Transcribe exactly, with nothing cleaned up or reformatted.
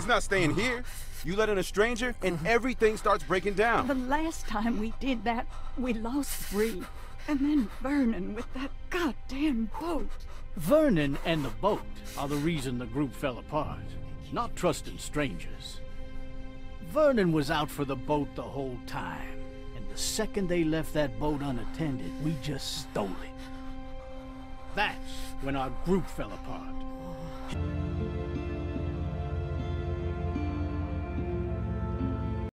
not staying here. You let in a stranger, and everything starts breaking down. The last time we did that, we lost three. And then Vernon with that goddamn boat. Vernon and the boat are the reason the group fell apart. Not trusting strangers. Vernon was out for the boat the whole time. And the second they left that boat unattended, we just stole it. That's when our group fell apart.